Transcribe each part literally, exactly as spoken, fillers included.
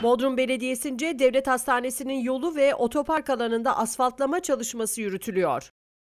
Bodrum Belediyesi'nce devlet hastanesinin yolu ve otopark alanında asfaltlama çalışması yürütülüyor.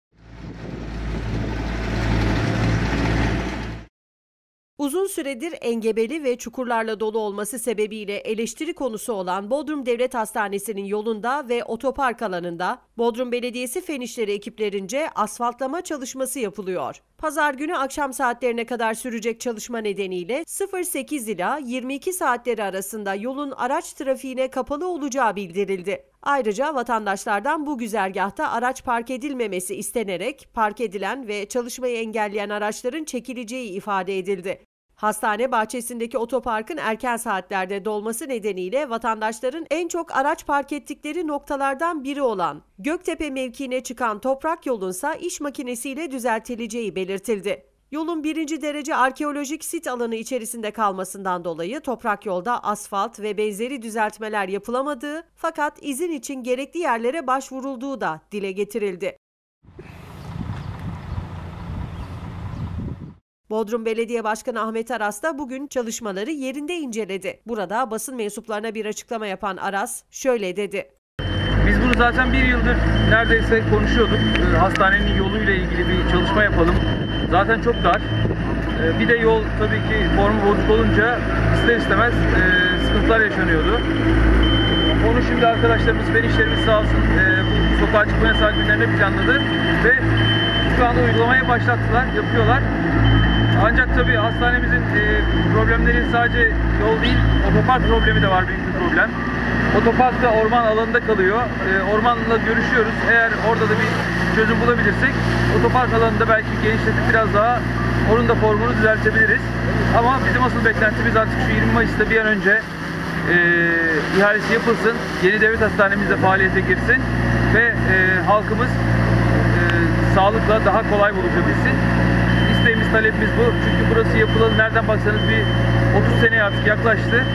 Uzun süredir engebeli ve çukurlarla dolu olması sebebiyle eleştiri konusu olan Bodrum Devlet Hastanesi'nin yolunda ve otopark alanında Bodrum Belediyesi Fen İşleri ekiplerince asfaltlama çalışması yapılıyor. Pazar günü akşam saatlerine kadar sürecek çalışma nedeniyle sekiz ila yirmi iki saatleri arasında yolun araç trafiğine kapalı olacağı bildirildi. Ayrıca vatandaşlardan bu güzergahta araç park edilmemesi istenerek park edilen ve çalışmayı engelleyen araçların çekileceği ifade edildi. Hastane bahçesindeki otoparkın erken saatlerde dolması nedeniyle vatandaşların en çok araç park ettikleri noktalardan biri olan Göktepe mevkiine çıkan toprak yolunsa iş makinesiyle düzeltileceği belirtildi. Yolun birinci derece arkeolojik sit alanı içerisinde kalmasından dolayı toprak yolda asfalt ve benzeri düzeltmeler yapılamadığı fakat izin için gerekli yerlere başvurulduğu da dile getirildi. Bodrum Belediye Başkanı Ahmet Aras da bugün çalışmaları yerinde inceledi. Burada basın mensuplarına bir açıklama yapan Aras şöyle dedi. Biz bunu zaten bir yıldır neredeyse konuşuyorduk. Hastanenin yoluyla ilgili bir çalışma yapalım. Zaten çok dar. Bir de yol tabii ki formu bozuk olunca ister istemez sıkıntılar yaşanıyordu. Onu şimdi arkadaşlarımız, fen işlerimiz sağ olsun bu sokağa çıkma yasağı günlerine planladı ve şu anda uygulamaya başlattılar, yapıyorlar. Ancak tabii hastanemizin problemleri sadece yol değil, otopark problemi de var, büyük bir problem. Otopark da orman alanında kalıyor. Ormanla görüşüyoruz. Eğer orada da bir çözüm bulabilirsek otopark alanında belki genişletip biraz daha onun da formunu düzeltebiliriz. Ama bizim asıl beklentimiz artık şu yirmi Mayıs'ta bir an önce e, ihalesi yapılsın. Yeni devlet hastanemiz de faaliyete girsin ve e, halkımız e, sağlıkla daha kolay buluşabilsin. İsteğimiz, talebimiz bu. Çünkü burası yapılalı nereden baksanız bir otuz seneye artık yaklaştı.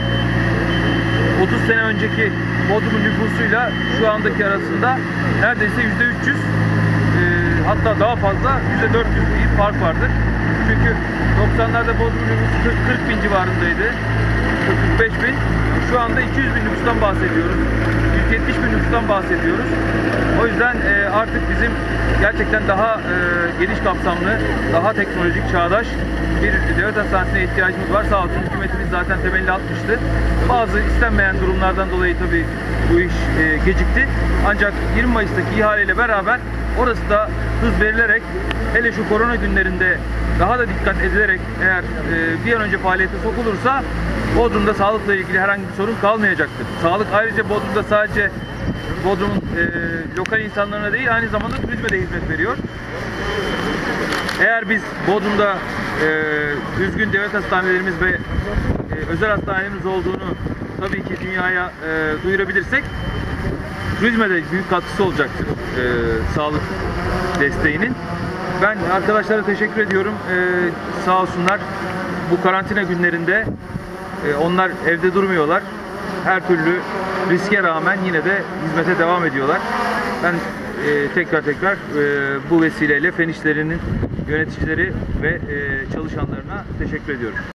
otuz sene önceki Bodrum'un nüfusuyla şu andaki arasında neredeyse yüzde üç yüz e, hatta daha fazla yüzde dört yüz bir fark vardır. Çünkü doksanlarda Bodrum nüfusu kırk bin civarındaydı. kırk beş bin. Şu anda iki yüz bin nüfustan bahsediyoruz. yüz yetmiş bin nüfustan bahsediyoruz. O yüzden e, artık bizim gerçekten daha e, geniş kapsamlı, daha teknolojik, çağdaş bir devlet hastanesine ihtiyacımız var. Sağ olsun hükümetimiz zaten temelini atmıştı. Bazı istenmeyen durumlardan dolayı tabii bu iş e, gecikti. Ancak yirmi Mayıs'taki ihaleyle beraber orası da hız verilerek, hele şu korona günlerinde daha da dikkat edilerek eğer e, bir an önce faaliyete sokulursa Bodrum'da sağlıkla ilgili herhangi bir sorun kalmayacaktır. Sağlık ayrıca Bodrum'da sadece Bodrum'un e, lokal insanlarına değil, aynı zamanda turizme de hizmet veriyor. Eğer biz Bodrum'da e, düzgün devlet hastanelerimiz ve e, özel hastanelerimiz olduğunu tabii ki dünyaya e, duyurabilirsek turizme de büyük katkısı olacaktır e, sağlık desteğinin. Ben arkadaşlara teşekkür ediyorum. E, sağ olsunlar bu karantina günlerinde e, onlar evde durmuyorlar. Her türlü riske rağmen yine de hizmete devam ediyorlar. Ben e, tekrar tekrar e, bu vesileyle fen işlerinin yöneticileri ve e, çalışanlarına teşekkür ediyorum.